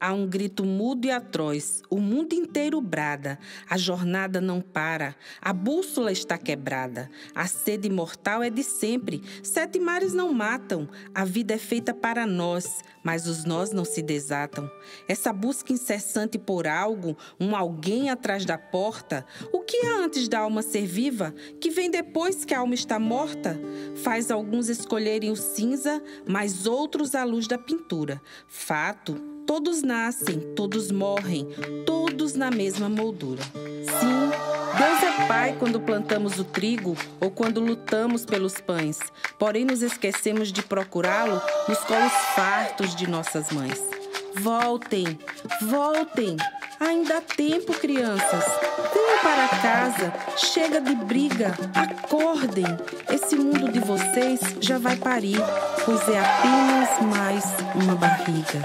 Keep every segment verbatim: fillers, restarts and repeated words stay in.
Há um grito mudo e atroz, o mundo inteiro brada, a jornada não para, a bússola está quebrada, a sede mortal é de sempre, sete mares não matam, a vida é feita para nós, mas os nós não se desatam. Essa busca incessante por algo, um alguém atrás da porta, o que há antes da alma ser viva, que vem depois que a alma está morta? Faz alguns escolherem o cinza, mas outros a luz da pintura. Fato, todos nascem, todos morrem, todos na mesma moldura. Sim, Deus é Pai quando plantamos o trigo ou quando lutamos pelos pães, porém nos esquecemos de procurá-lo nos colos fartos de nossas mães. Voltem, voltem, ainda há tempo, crianças. Venham para casa, chega de briga, acordem. Esse mundo de vocês já vai parir, pois é apenas mais uma barriga.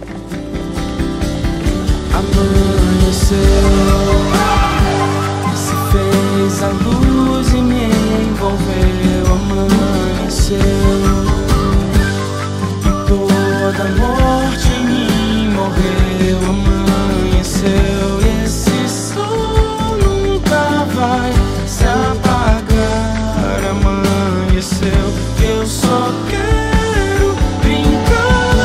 Amanheceu, se fez a luz e me envolveu. Amanheceu, e toda morte em mim morreu. Amanheceu, e esse sol nunca vai se apagar. Amanheceu, eu só quero brincar.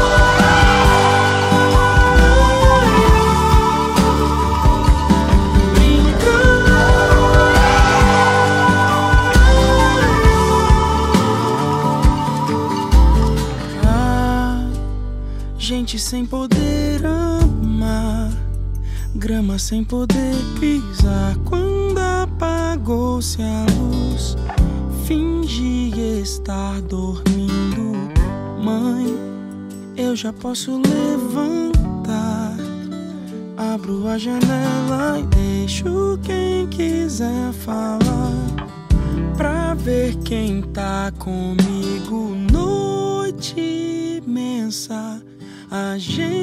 Gente sem poder amar, grama sem poder pisar. Quando apagou-se a luz, fingi estar dormindo. Mãe, eu já posso levantar. Abro a janela e deixo quem quiser falar, pra ver quem tá comigo. Noite imensa, a gente